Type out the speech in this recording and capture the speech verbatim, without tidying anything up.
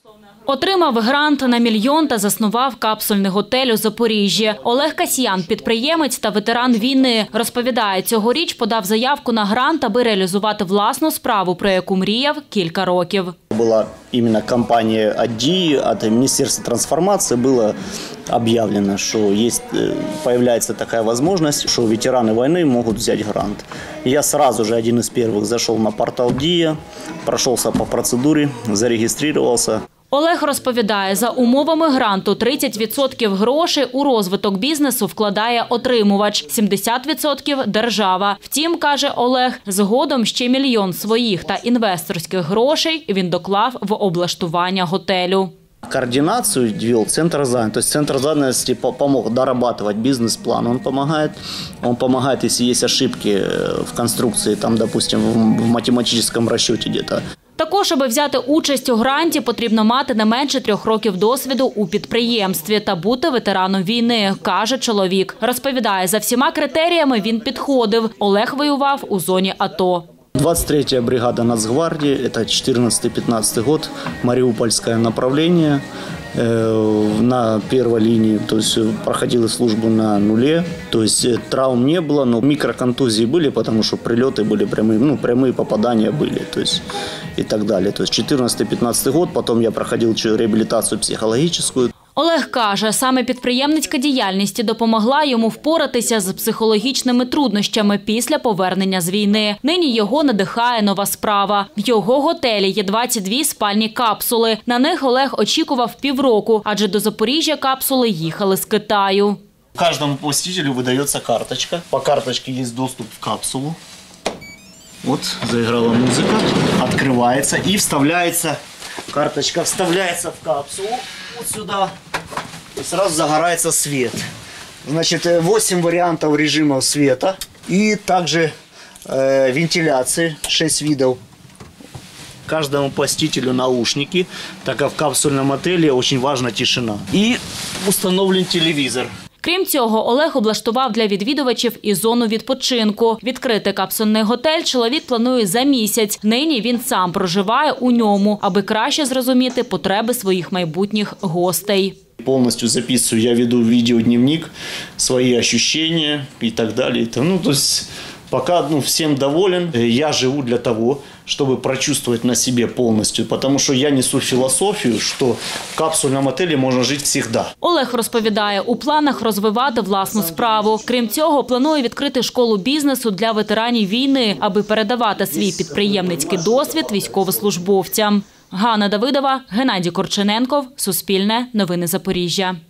Отримав грант на мільйон та заснував капсульний готель у Запоріжжі. Олег Касьян – підприємець та ветеран війни. Розповідає, цьогоріч подав заявку на грант, аби реалізувати власну справу, про яку мріяв кілька років. Была именно компания АДДИ, от Министерства трансформации было объявлено, что есть, появляется такая возможность, что ветераны войны могут взять грант. Я сразу же один из первых зашел на портал ДИА, прошелся по процедуре, зарегистрировался. Олег розповідає, за умовами гранту тридцять відсотків грошей у розвиток бізнесу вкладає отримувач, сімдесят відсотків – держава. Втім, каже Олег, згодом ще мільйон своїх та інвесторських грошей він доклав в облаштування готелю. Координацию вел Центр занятости. То есть Центр занятости помог дорабатывать бизнес-план. Он помогает, он помогает, если есть ошибки в конструкции, там, допустим, в математическом расчете где-то. Також, аби взяти участь у гранті, потрібно мати не менше трьох років досвіду у підприємстві та бути ветераном війни, каже чоловік. Розповідає, за всіма критеріями він підходив. Олег воював у зоні АТО. двадцать третья бригада Нацгвардии, это четырнадцатый-пятнадцатый год, Мариупольское направление, э, на первой линии, то есть проходила службу на нуле, то есть травм не было, но микроконтузии были, потому что прилеты были прямые, ну, прямые попадания были, то есть и так далее. То есть четырнадцатый-пятнадцатый год, потом я проходил реабилитацию психологическую. Олег каже, саме підприємницька діяльність допомогла йому впоратися з психологічними труднощами після повернення з війни. Нині його надихає нова справа. В його готелі є двадцять дві спальні капсули. На них Олег очікував півроку, адже до Запоріжжя капсули їхали з Китаю. Каждому посетителю выдается карточка. По карточке есть доступ в капсулу. Вот заиграла музыка, открывается и вставляется, карточка вставляется в капсулу вот сюда. И сразу загорается свет. Значит, восемь вариантов режимов света и также э, вентиляции, шесть видов. Каждому посетителю наушники, так как в капсульном отеле очень важна тишина. И установлен телевизор. Крім цього, Олег облаштував для відвідувачів і зону відпочинку. Відкрити капсульний готель чоловік планує за місяць. Нині він сам проживає у ньому, аби краще зрозуміти потреби своїх майбутніх гостей. Полностью записываю, я веду видеодневник, свои ощущения и так далее. Ну, то есть пока ну, всем доволен, я живу для того, чтобы прочувствовать на себе полностью, потому что я несу философию, что в капсульном отеле можно жить всегда. Олег розповідає, у планах розвивати власну справу. Крім цього, планує відкрити школу бізнесу для ветеранів війни, аби передавати свій підприємницький досвід військовослужбовцям. Ганна Давидова, Геннадій Корчененков, Суспільне, Новини Запоріжжя.